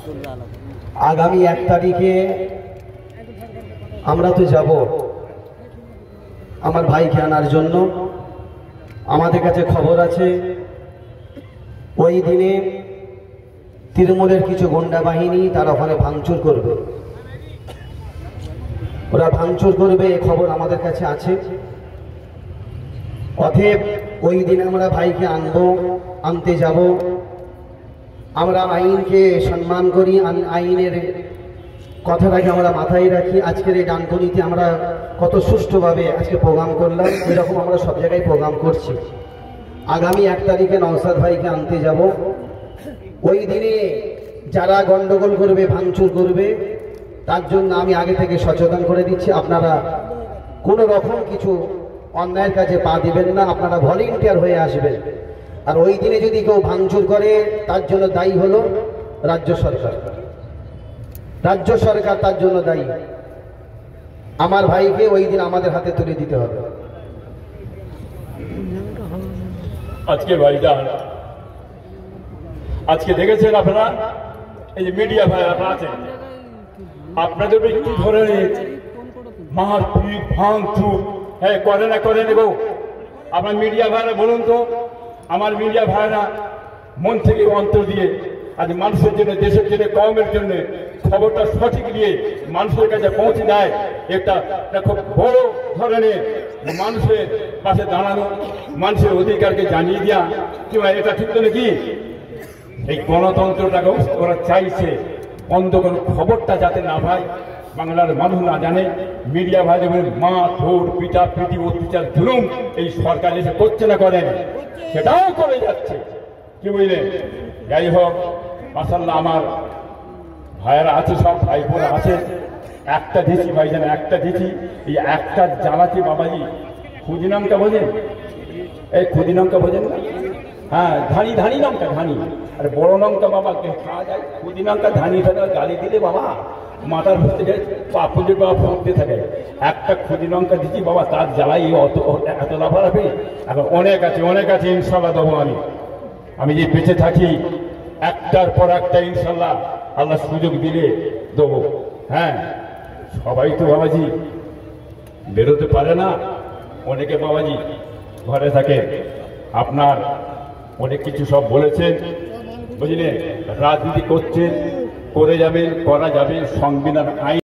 আগামী 1 তারিখে আমরা তো যাব আমার ভাইকে আনার জন্য। আমাদের কাছে খবর আছে ওই দিনে তৃণমূলের কিছু গুন্ডা বাহিনী তারা ওখানে ভাঙচুর করবে, ওরা ভাঙচুর করবে, এই খবর আমাদের কাছে আছে। অতএব ওই দিন আমরা ভাইকে আনতে যাব। আমরা আইনকে সম্মান করি, আইনের কথাটাকে আমরা মাথায় রাখি। আজকের এই ডানকুনিতে আমরা কত সুষ্ঠুভাবে আজকে প্রোগ্রাম করলাম, এরকম আমরা সব জায়গায় প্রোগ্রাম করছি। আগামী 1 তারিখে নওশাদ ভাইকে আনতে যাব। ওই দিনে যারা গন্ডগোল করবে, ভাঙচুর করবে, তার জন্য আমি আগে থেকে সচেতন করে দিচ্ছি, আপনারা কোনো রকম কিছু অন্যায়ের কাছে পা দিবেন না, আপনারা ভলেন্টিয়ার হয়ে আসবেন। আর ওই দিনে যদি কেউ ভাঙচুর করে তার জন্য দায়ী হলো রাজ্য সরকার, রাজ্য সরকার তার জন্য দায়ী। আমার ভাইকে ওই দিন আমাদের হাতে তুলে দিতে হবে। আজকে ভাইটা আজকে দেখেছেন আপনারা, এই যে মিডিয়া ভাই আপনারা আছেন, আপনাদের কি ধরনের মারপিট ভাঙচুর করে না করে নেব। আপনার মিডিয়া ভাইরা বলুন তো, আমার মিডিয়া ভাইরা মন থেকে অন্তর দিয়ে আজ মানুষের জন্য, দেশের জন্য, কওমের জন্য খবরটা সঠিক নিয়ে মানুষের কাছে পৌঁছে দেয়। একটা খুব বড় ধরনের মানুষের পাশে দাঁড়ানো, মানুষের অধিকারকে জানিয়ে দেওয়া, কিংবা এটা ঠিক তো নাকি? এই গণতন্ত্রটাকে ওরা চাইছে অন্ধ কোনো খবরটা যাতে না পায়, বাংলার মানুষ না জানে। মিডিয়া ভাই মা ধর পিটা পিটি অত্যাচার জুলুম এই সরকার এসে করছে না, করেন, সেটাও করে যাচ্ছে, কি বুঝলেন? যাই হোক, মাশাআল্লাহ আমার ভাইয়েরা আছে, সব ভাই বোনা আছে। একটা দিচ্ছি ভাইজান, একটা দিচ্ছি, এই একটা জ্বালাচ্ছি বাবাজি। খুদিনামটা বোঝেন? এই খুদিনামটা বোঝেন না? হ্যাঁ, ধানি ধানি লঙ্কা, ধানি। আর বড় লঙ্কা বাবা খাওয়া যায়, খুদিনামটা ধানি ফেলে গালি দিলে বাবা মাথার ভর্তি পাপুজে বাবা ফুটতে থাকে। একটা খুদি লঙ্কা দিচ্ছি বাবা, তার জ্বালাই এত লাফালাফি। এখন অনেক আছে, অনেক আছে, ইনশাল্লাহ দেবো। আমি যে বেঁচে থাকি একটার পর একটা ইনশাল্লাহ আল্লাহ সুযোগ দিলে দেবো। হ্যাঁ, সবাই তো বাবাজি বেরোতে পারে না, অনেকে বাবাজি ঘরে থাকে। আপনার অনেক কিছু সব বলেছেন, বুঝলেন? রাজনীতি করছেন, করে যাবেন, করা যাবে, সংবিধান আইন